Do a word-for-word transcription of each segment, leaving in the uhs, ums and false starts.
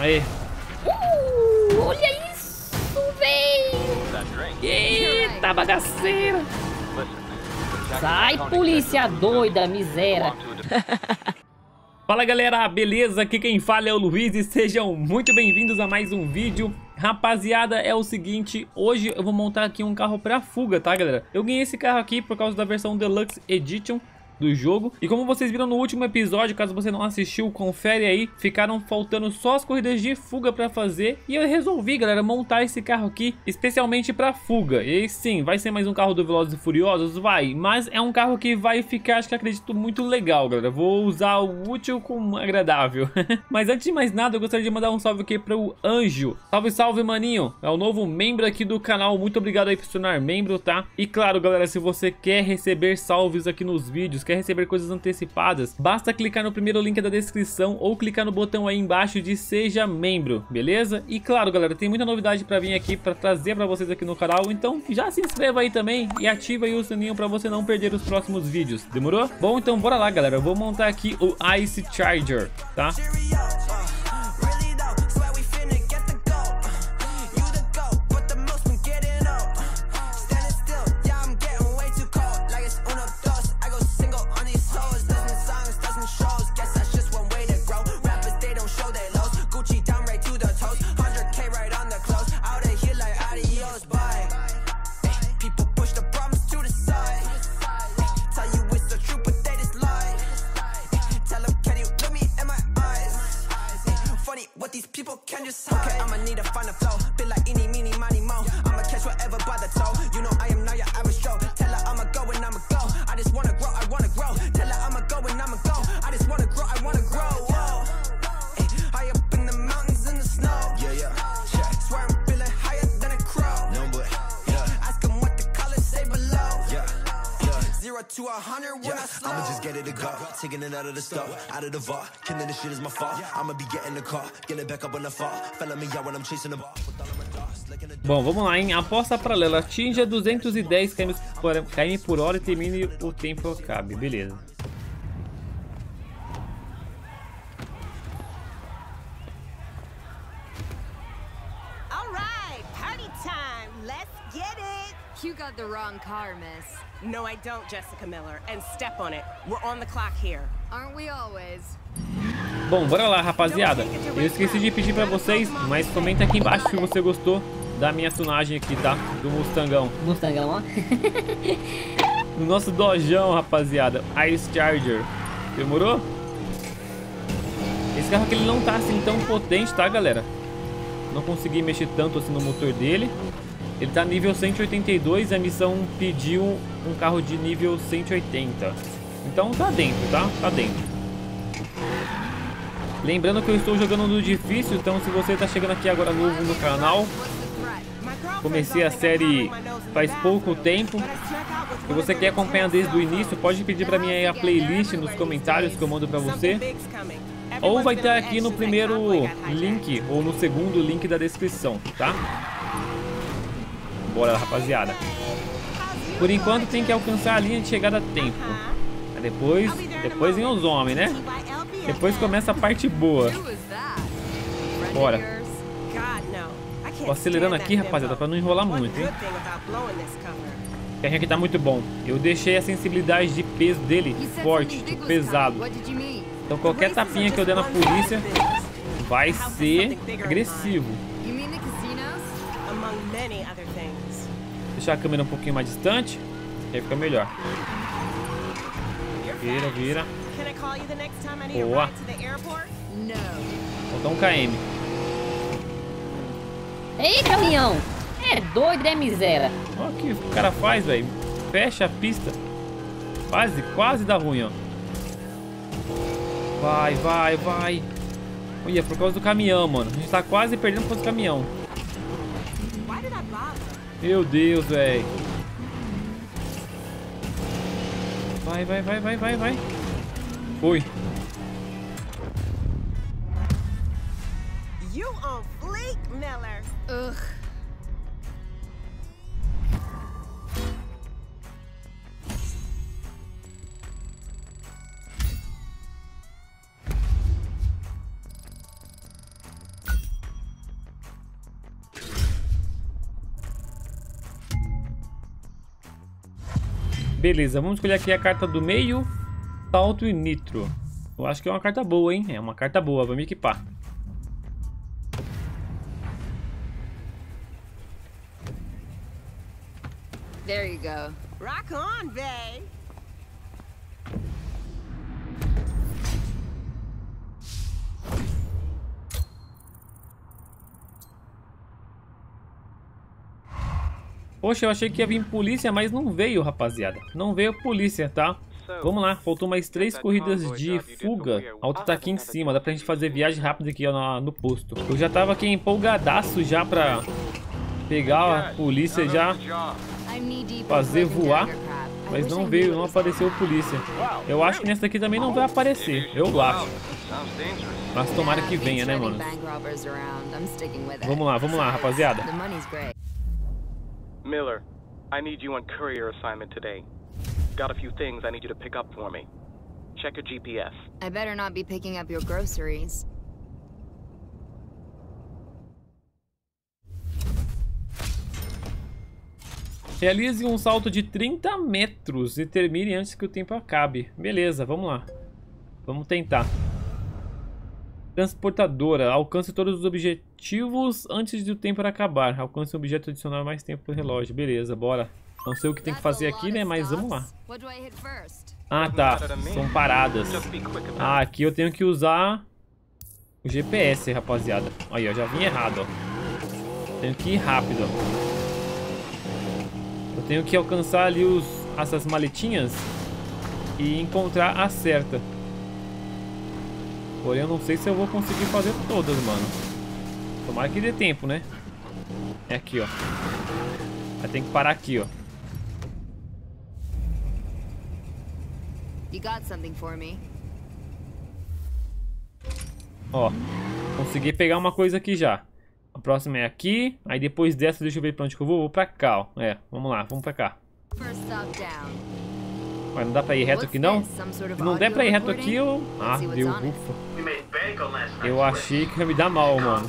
Aí. Uh, olha isso, velho. Eita, bagaceira. Sai, polícia doida, miséria. Fala galera, beleza? Aqui quem fala é o Luiz e sejam muito bem-vindos a mais um vídeo. Rapaziada, é o seguinte, hoje eu vou montar aqui um carro pra fuga, tá galera? Eu ganhei esse carro aqui por causa da versão Deluxe Edition do jogo. E como vocês viram no último episódio, caso você não assistiu, confere aí. Ficaram faltando só as corridas de fuga pra fazer. E eu resolvi, galera, montar esse carro aqui especialmente pra fuga. E sim, vai ser mais um carro do Velozes e Furiosos? Vai. Mas é um carro que vai ficar, acho que acredito, muito legal, galera. Vou usar o útil com o agradável. Mas antes de mais nada, eu gostaria de mandar um salve aqui pro Anjo. Salve, salve, maninho. É o novo membro aqui do canal. Muito obrigado aí por se tornar membro, tá? E claro, galera, se você quer receber salves aqui nos vídeos, quer receber coisas antecipadas, basta clicar no primeiro link da descrição ou clicar no botão aí embaixo de seja membro, beleza? E claro, galera, tem muita novidade pra vir aqui, pra trazer pra vocês aqui no canal, então já se inscreva aí também e ativa aí o sininho pra você não perder os próximos vídeos, demorou? Bom, então bora lá, galera, eu vou montar aqui o Ice Charger, tá? To a hundred when I slow. I'ma just get it to go, taking it out of the store, out of the vault, killing this shit is my fault. I'ma be getting the car, getting back up on the fall, felling me out when I'm chasing the ball. Bom, vamos lá, hein? Aposta paralela, atinja duzentos e dez quilômetros por hora e termine o tempo acabe, beleza. You got the wrong car, miss. No, I don't, Jessica Miller. And step on it. We're on the clock here. Aren't we always? Bom, bora lá, rapaziada. Eu esqueci de pedir pra vocês, mas comenta aqui embaixo se você gostou da minha tunagem aqui, tá? Do Mustangão. Mustangão, ó. No nosso dojão, rapaziada. Ice Charger. Demorou? Esse carro aqui ele não tá assim tão potente, tá, galera? Não consegui mexer tanto assim no motor dele. Ele tá nível cento e oitenta e dois e a missão pediu um carro de nível cento e oitenta. Então tá dentro, tá? Tá dentro. Lembrando que eu estou jogando no difícil, então se você tá chegando aqui agora novo no canal, comecei a série faz pouco tempo, e você quer acompanhar desde o início, pode pedir pra mim aí a playlist nos comentários que eu mando pra você. Ou vai estar aqui no primeiro link, ou no segundo link da descrição, tá? Bora, rapaziada. Por enquanto tem que alcançar a linha de chegada a tempo. Depois, depois vem os homens, né? Depois começa a parte boa. Bora. Tô acelerando aqui, rapaziada, pra não enrolar muito, hein? O carrinho aqui tá muito bom. Eu deixei a sensibilidade de peso dele forte, tipo, pesado. Então qualquer tapinha que eu der na polícia vai ser agressivo. Deixar a câmera um pouquinho mais distante, aí fica melhor. Vira, vira. Boa. Falta um km. Ei, caminhão! É doido, é miséria. Olha o que o cara faz, velho. Fecha a pista. Quase, quase dá ruim, ó. Vai, vai, vai. Olha, por causa do caminhão, mano. A gente tá quase perdendo por causa do caminhão. Meu Deus, velho. Vai, vai, vai, vai, vai, vai. Foi. You on fleek, Miller. Ugh. Beleza, vamos escolher aqui a carta do meio. Salto e nitro. Eu acho que é uma carta boa, hein? É uma carta boa, vamos equipar. There you go. Rock on, bae. Poxa, eu achei que ia vir polícia, mas não veio, rapaziada. Não veio polícia, tá? Vamos lá, faltou mais três corridas de fuga. A outra tá aqui em cima, dá pra gente fazer viagem rápida aqui ó, no, no posto. Eu já tava aqui empolgadaço já pra pegar a polícia já, fazer voar. Mas não veio, não apareceu polícia. Eu acho que nessa daqui também não vai aparecer, eu acho. Mas tomara que venha, né, mano? Vamos lá, vamos lá, rapaziada. Miller, I need you on courier assignment today. Got a few things I need you to pick up for me. Check your G P S. I better not be picking up your groceries. Realize um salto de trinta metros e termine antes que o tempo acabe. Beleza, vamos lá. Vamos tentar. Transportadora. Alcance todos os objetivos antes do tempo acabar. Alcance um objeto adicional mais tempo pro relógio. Beleza, bora. Não sei o que tem que fazer aqui, né? Mas vamos lá. Ah, tá. São paradas. Ah, aqui eu tenho que usar o G P S, rapaziada. Aí, ó. Já vim errado, ó. Tenho que ir rápido, ó. Eu tenho que alcançar ali os, essas maletinhas e encontrar a certa. Porém, eu não sei se eu vou conseguir fazer todas, mano. Tomara que dê tempo, né? É aqui, ó. Vai ter que parar aqui, ó. You got something for me. Ó, consegui pegar uma coisa aqui já. A próxima é aqui. Aí depois dessa, deixa eu ver pra onde que eu vou. Vou pra cá, ó. É, vamos lá, vamos pra cá. First stop down. Mas não dá pra ir reto aqui, não? Se não der pra ir reto aqui, eu... Ah, deu, ufa. Eu achei que ia me dar mal, mano.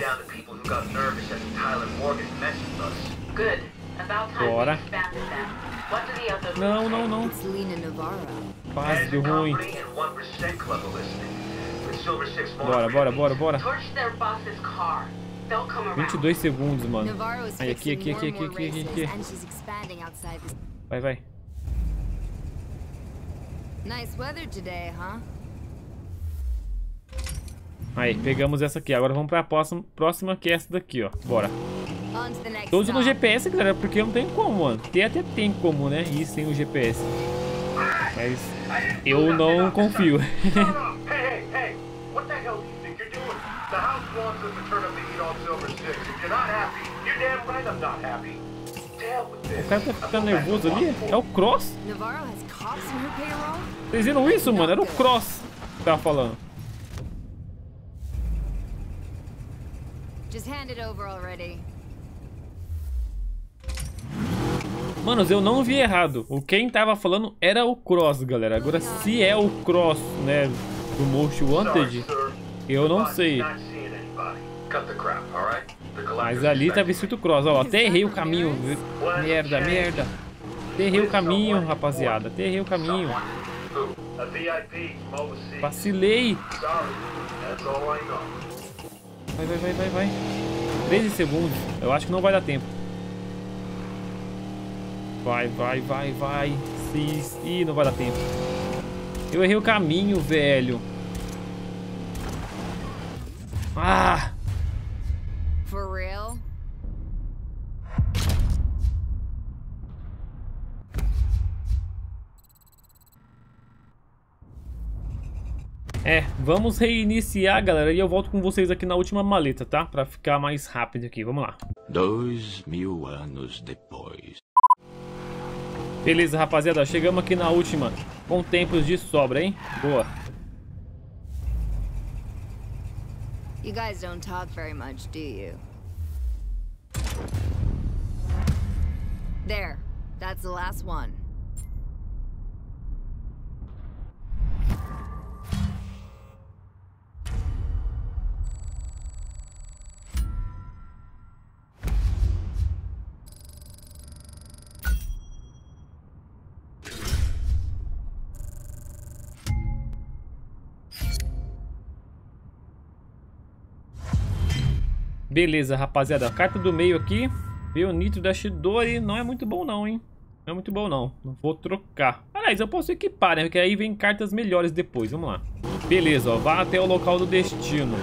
Bora. Não, não, não. Quase deu ruim. Bora, bora, bora, bora. vinte e dois segundos, mano. Aí, aqui, aqui, aqui, aqui, aqui, aqui, aqui. Vai, vai. Nice weather today, huh? Aí, pegamos essa aqui. Agora vamos pra próxima, próxima que é essa daqui, ó. Bora. Tô usando o G P S, galera, porque não tem como, mano. Tem até tem como, né? Ir sem o G P S. Mas eu não confio. O cara tá ficando nervoso ali. É o Cross? Vocês viram isso, mano? Era o Cross que tava falando. Manos, eu não vi errado. O quem tava falando era o Cross, galera. Agora, se é o Cross, né, do Most Wanted, eu não sei. Mas ali tava escrito Cross, ó. Até errei o caminho. Merda, merda. Até errei o caminho, rapaziada. Até errei o caminho. Vacilei. Vai, vai, vai, vai, vai. treze segundos. Eu acho que não vai dar tempo. Vai, vai, vai, vai. Sim. Ih, não vai dar tempo. Eu errei o caminho, velho. Ah! For real? É, vamos reiniciar, galera, e eu volto com vocês aqui na última maleta, tá? Pra ficar mais rápido aqui, vamos lá. Dois mil anos depois. Beleza, rapaziada, chegamos aqui na última, com tempos de sobra, hein? Boa. You guys don't talk very much, do you? There, that's the last one. Beleza, rapaziada. A carta do meio aqui. Veio o Nitro da Chidori. Não é muito bom não, hein? Não é muito bom não. Não vou trocar. Aliás, eu posso equipar, né? Porque aí vem cartas melhores depois. Vamos lá. Beleza, ó. Vá até o local do destino.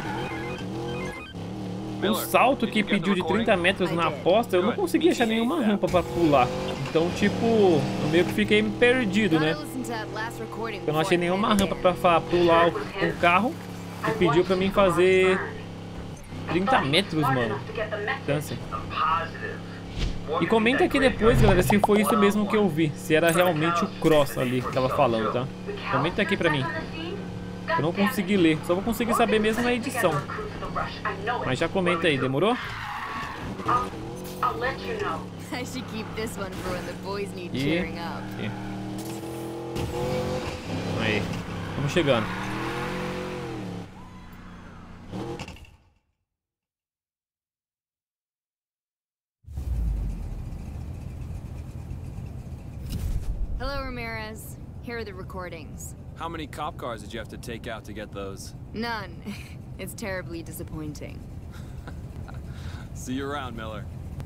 O salto que pediu de trinta metros na aposta, eu não consegui achar nenhuma rampa pra pular. Então, tipo, eu meio que fiquei perdido, né? Eu não achei nenhuma rampa pra pular o carro. E pediu pra mim fazer trinta metros, mano. Distância. E comenta aqui depois, galera, se foi isso mesmo que eu vi. Se era realmente o Cross ali que tava falando, tá? Comenta aqui pra mim. Eu não consegui ler. Só vou conseguir saber mesmo na edição. Mas já comenta aí, demorou? I should keep this one for when the boys need E... cheering up. e... Aí, estamos chegando. Hello, Ramirez. Here are the recordings. How many cop cars did you have to take out to get those? None. It's terribly disappointing. See you around, Miller.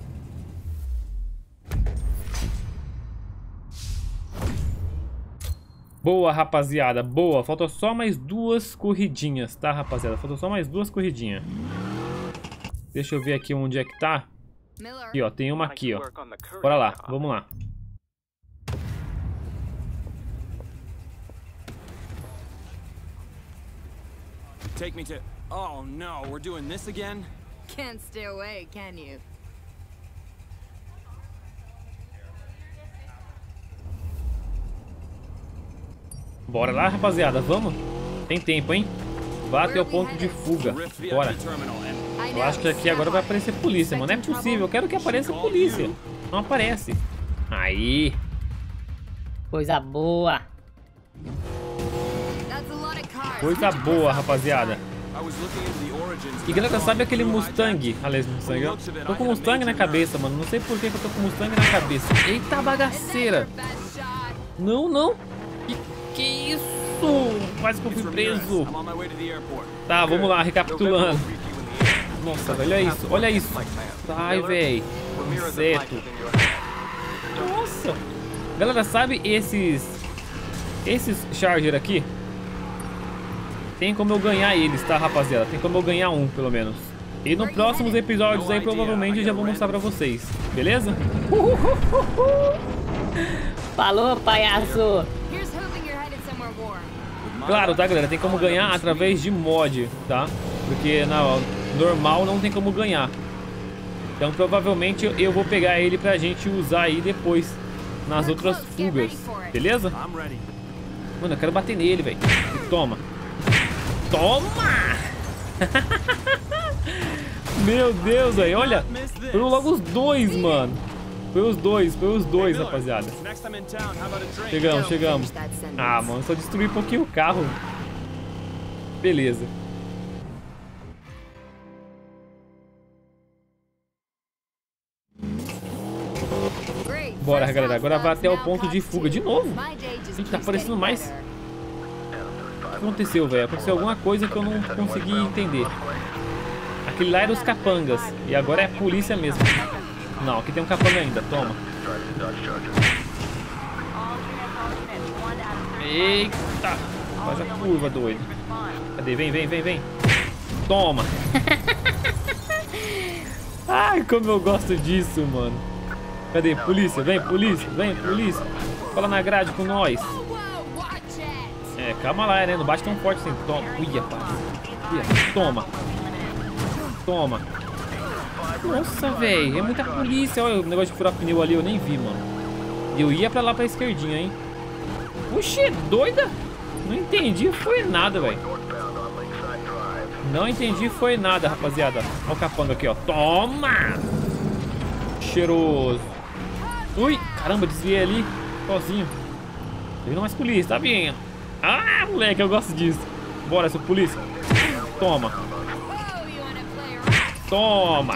Boa, rapaziada, boa. Falta só mais duas corridinhas, tá, rapaziada? Falta só mais duas corridinhas. Deixa eu ver aqui onde é que tá. Aqui, ó, tem uma aqui, ó. Bora lá, vamos lá. Take me to... Oh no, we're doing this again? Can't stay away, can you? Bora lá, rapaziada, vamos? Tem tempo, hein? Vá até o ponto de fuga. Bora. Eu acho que aqui agora vai aparecer polícia, mano. Não é possível, eu quero que apareça polícia. Não aparece. Aí. Coisa boa. Coisa boa, rapaziada. E galera, sabe aquele Mustang? Aliás, Mustang, ó. Tô com Mustang na cabeça, mano. Não sei por que eu tô com Mustang na cabeça. Eita bagaceira. Não, não. Que, que isso? Quase que eu fui preso. Tá, vamos lá, recapitulando. Nossa, velho, olha isso. Olha isso. Ai, velho. Inseto. Nossa. Galera, sabe esses... Esses Charger aqui? Tem como eu ganhar eles, tá, rapaziada? Tem como eu ganhar um, pelo menos. E nos próximos episódios aí, provavelmente, eu já vou mostrar pra vocês. Beleza? Falou, palhaço! Claro, tá, galera? Tem como ganhar através de mod, tá? Porque na normal não tem como ganhar. Então, provavelmente, eu vou pegar ele pra gente usar aí depois. Nas outras fugas. Beleza? Mano, eu quero bater nele, velho. Toma. Toma! Meu Deus, velho. Olha. Foram logo os dois, mano. Foi os dois, foi os dois, rapaziada. Chegamos, chegamos. Ah, mano, só destruí um pouquinho o carro. Beleza. Bora, galera. Agora vai até o ponto de fuga. De novo? Gente, tá aparecendo mais. O que aconteceu, velho? Aconteceu alguma coisa que eu não consegui entender. Aquele lá era os capangas. E agora é a polícia mesmo. Não, aqui tem um capanga ainda. Toma. Eita. Faz a curva, doido. Cadê? Vem, vem, vem, vem. Toma. Ai, como eu gosto disso, mano. Cadê? Polícia, vem, polícia, vem, polícia. Cola na grade com nós. É, calma lá, né? Não bate tão forte assim. Toma. Ui, rapaz. Ui, toma. Toma. Nossa, velho. É muita polícia. Olha o negócio de furar pneu ali, eu nem vi, mano. Eu ia pra lá pra esquerdinha, hein? Puxa, doida? Não entendi, foi nada, velho. Não entendi, foi nada, rapaziada. Olha o capanga aqui, ó. Toma! Cheiroso. Ui, caramba, desviei ali sozinho. Tá vindo mais polícia, tá vindo. Ah, moleque, eu gosto disso. Bora, seu polícia. Toma. Toma.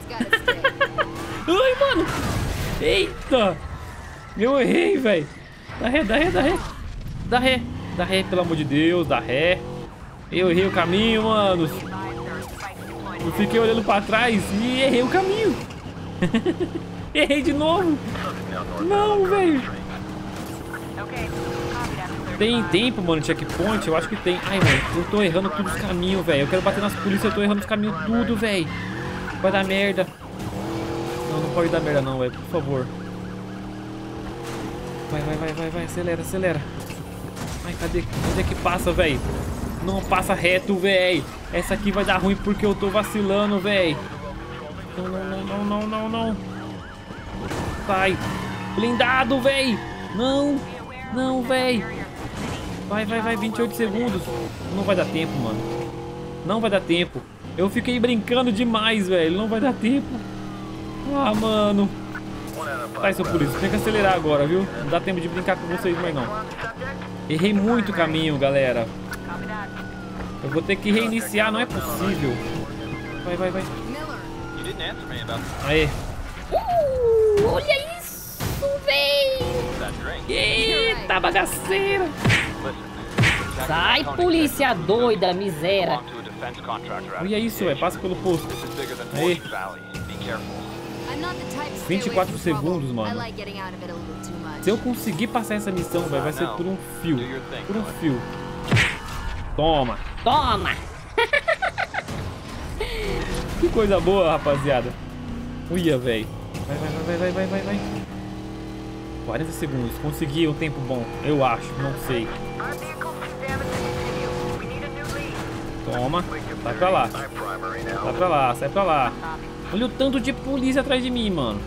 Ai, mano. Eita. Eu errei, velho. Dá ré, dá ré, dá ré. Dá ré. Dá ré, pelo amor de Deus. Dá ré. Eu errei o caminho, mano. Eu fiquei olhando pra trás e errei o caminho. Errei de novo. Não, velho. Tem tempo, mano, checkpoint? Eu acho que tem. Ai, mano, eu tô errando tudo os caminhos, velho. Eu quero bater nas polícias, eu tô errando os caminhos tudo, velho. Vai dar merda. Não, não pode dar merda não, velho, por favor. Vai, vai, vai, vai, vai, acelera, acelera. Ai, cadê? Onde é que passa, velho? Não passa reto, velho. Essa aqui vai dar ruim porque eu tô vacilando, velho. Não, não, não, não, não, não, não. Vai. Blindado, velho. Não. Não, velho. Vai, vai, vai. vinte e oito segundos. Não vai dar tempo, mano. Não vai dar tempo. Eu fiquei brincando demais, velho. Não vai dar tempo. Ah, mano. Tá, seu polícia. Tem que acelerar agora, viu? Não dá tempo de brincar com vocês mais, não. Errei muito o caminho, galera. Eu vou ter que reiniciar. Não é possível. Vai, vai, vai. Aê. Uh, olha isso, velho. Eita, bagaceira. Sai, polícia doida, miséria. Olha isso, velho. Passa pelo posto. Aí. vinte e quatro segundos, mano. Se eu conseguir passar essa missão, véio, vai ser por um fio. Por um fio. Toma. Toma. Que coisa boa, rapaziada. Uia, velho. Vai, vai, vai, vai, vai, vai, vai. quarenta segundos. Consegui um tempo bom. Eu acho, não sei. Toma. Sai pra lá. Sai pra lá, sai pra lá. Olha o tanto de polícia atrás de mim, mano.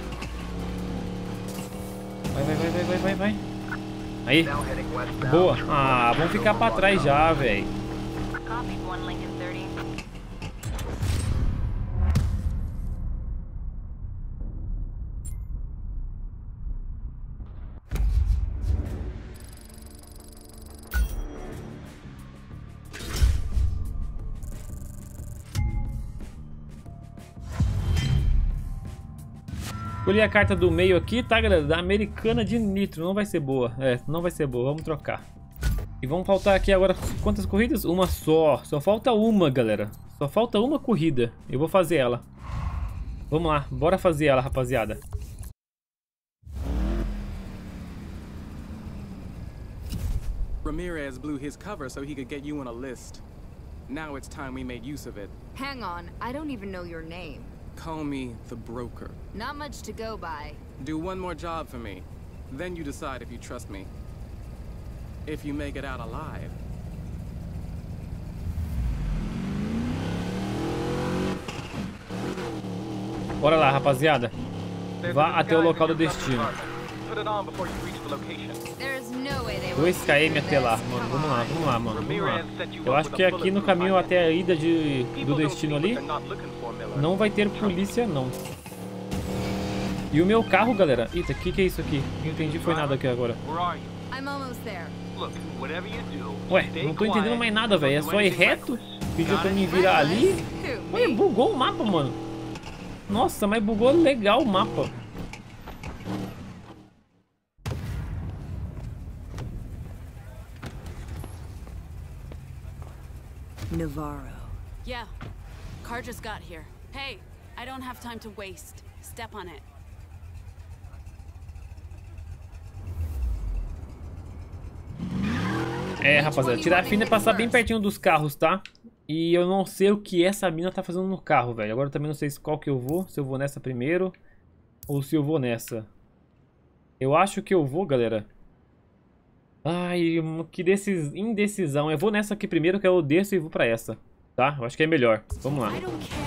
Vai, vai, vai, vai, vai, vai, vai. Aí. Boa. Ah, vamos ficar pra trás já, velho. Escolhi a carta do meio aqui, tá, galera? Da Americana de Nitro. Não vai ser boa. É, não vai ser boa. Vamos trocar. E vamos faltar aqui agora quantas corridas? Uma só. Só falta uma, galera. Só falta uma corrida. Eu vou fazer ela. Vamos lá. Bora fazer ela, rapaziada. Ramirez blew his cover so he could get you on a list. Now it's time we made use of it. Hang on, I don't even know your name. Call me the broker. Not much to go by. Do one more job for me. Then you decide if you trust me. If you make it out alive. Bora lá, rapaziada. Vá até o local do destino. dois quilômetros até lá, mano. Vamos lá, vamos lá, mano. Vamos lá. Eu acho que aqui no caminho até a ida de, do destino ali não vai ter polícia, não. E o meu carro, galera. Eita, o que, que é isso aqui? Não entendi, foi nada aqui agora. Ué, não tô entendendo mais nada, velho. É só ir reto? Pediu pra me virar ali? Ué, bugou o mapa, mano. Nossa, mas bugou legal o mapa. Navarro. Yeah. Car just got here. Hey, I don't have time to waste. Step on it. É, rapaziada, tirar a fina é passar bem pertinho dos carros, tá? E eu não sei o que essa mina tá fazendo no carro, velho. Agora eu também não sei qual que eu vou. Se eu vou nessa primeiro ou se eu vou nessa. Eu acho que eu vou, galera. Ai, que decis... indecisão. Eu vou nessa aqui primeiro, que eu desço e vou pra essa. Tá? Eu acho que é melhor. Vamos lá.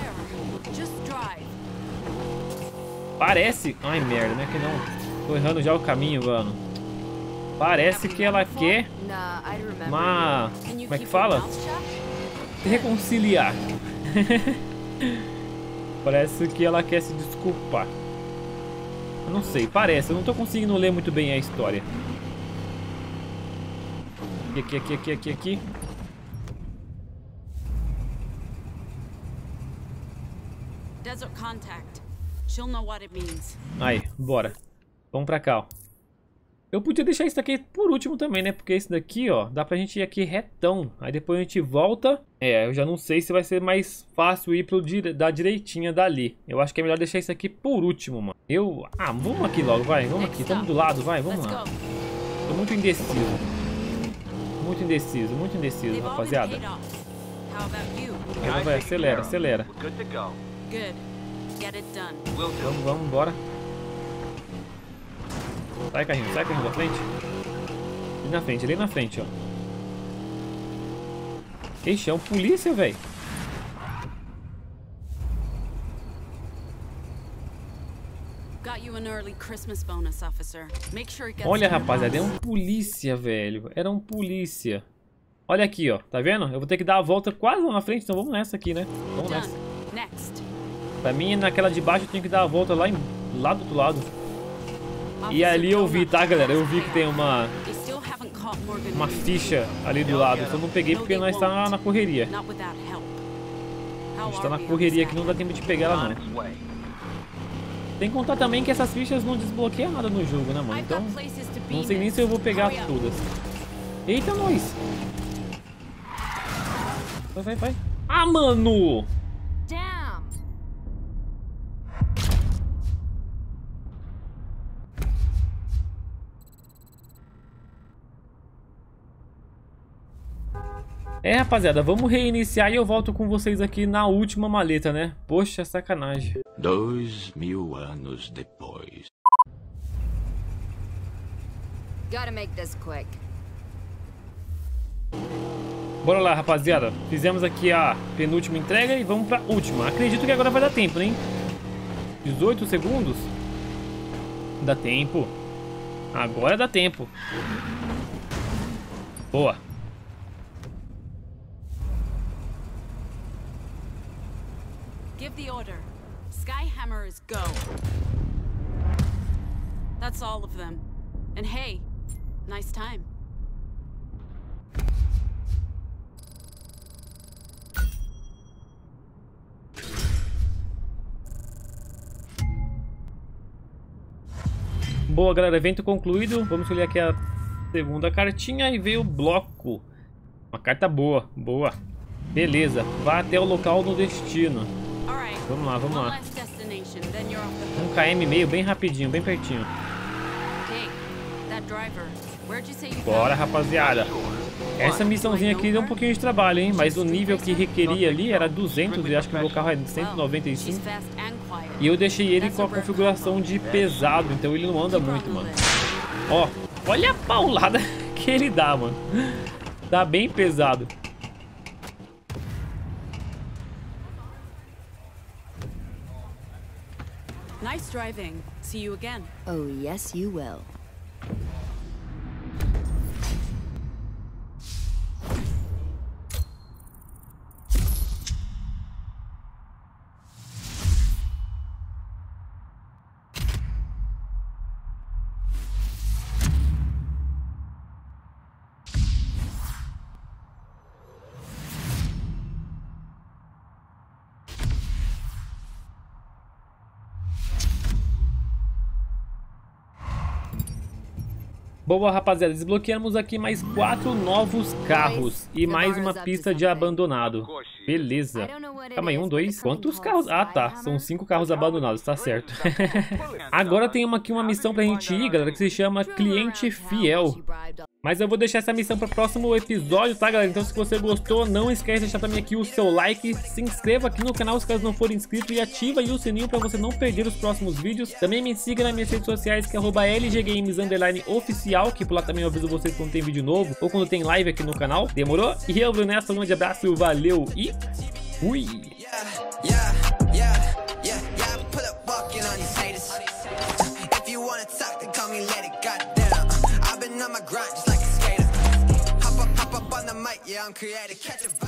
Parece... Ai, merda, né? Que não... Tô errando já o caminho, mano. Parece que ela quer... Uma... Como é que fala? Reconciliar. Parece que ela quer se desculpar. Eu não sei, parece. Eu não tô conseguindo ler muito bem a história. Aqui, aqui, aqui, aqui, aqui. Desert contact. She'll know what it means. Aí, bora. Vamos pra cá, ó. Eu podia deixar isso daqui por último também, né? Porque esse daqui, ó, dá pra gente ir aqui retão. Aí depois a gente volta. É, eu já não sei se vai ser mais fácil ir pro dire... da direitinha dali. Eu acho que é melhor deixar isso aqui por último, mano. Eu... Ah, vamos aqui logo, vai. Vamos aqui, estamos do lado, vai, vamos lá. Tô muito indeciso. Muito indeciso, muito indeciso, rapaziada. Ela vai, acelera, acelera. Vamos, vamos, bora. Sai, carrinho, sai, carrinho da frente. Ali na frente, ali na frente, ó. Ixi, é um polícia, velho. Olha, rapaziada, é um polícia, velho. Era um polícia. Olha aqui, ó. Tá vendo? Eu vou ter que dar a volta quase lá na frente, então vamos nessa aqui, né? Vamos nessa. Pra mim, naquela de baixo, eu tenho que dar a volta lá, em... lá do outro lado. E ali eu vi, tá, galera? Eu vi que tem uma uma ficha ali do lado. Só não peguei porque nós tá na correria. A gente tá na correria que não dá tempo de pegar ela, não. Tem que contar também que essas fichas não desbloqueiam nada no jogo, né, mano? Então, não sei nem se eu vou pegar todas. Eita, nós! Vai, vai, vai. Ah, mano! É, rapaziada, vamos reiniciar e eu volto com vocês aqui na última maleta, né? Poxa, sacanagem. Dois mil anos depois. Gotta make this quick. Bora lá, rapaziada. Fizemos aqui a penúltima entrega e vamos pra última. Acredito que agora vai dar tempo, né? dezoito segundos? Dá tempo. Agora dá tempo. Boa. Give the order. Skyhammers go. That's all of them. And hey, nice time. Boa, galera, evento concluído. Vamos escolher aqui a segunda cartinha e veio o bloco. Uma carta boa, boa. Beleza, vá até o local do destino. Vamos lá, vamos lá. Um km meio, bem rapidinho, bem pertinho. Bora, rapaziada. Essa missãozinha aqui deu um pouquinho de trabalho, hein? Mas o nível que requeria ali era duzentos e acho que o meu carro é cento e noventa e cinco. E eu deixei ele com a configuração de pesado, então ele não anda muito, mano. Ó, olha a paulada que ele dá, mano. Tá bem pesado. Nice driving. See you again. Oh, yes, you will. Boa, rapaziada, desbloqueamos aqui mais quatro novos carros e mais uma pista de abandonado. Beleza. Calma aí, um, dois. Quantos carros? Ah, tá. São cinco carros abandonados, tá certo. Agora tem uma, aqui uma missão pra gente ir, galera, que se chama Cliente Fiel. Mas eu vou deixar essa missão para o próximo episódio, tá, galera? Então, se você gostou, não esquece de deixar também aqui o seu like. Se inscreva aqui no canal se caso não for inscrito e ativa aí o sininho para você não perder os próximos vídeos. Também me siga nas minhas redes sociais, que é arroba lggames underline oficial, que por lá também eu aviso vocês quando tem vídeo novo ou quando tem live aqui no canal. Demorou? E eu, Brunesso, um grande abraço, valeu e fui! Yeah, I'm creative. Catch a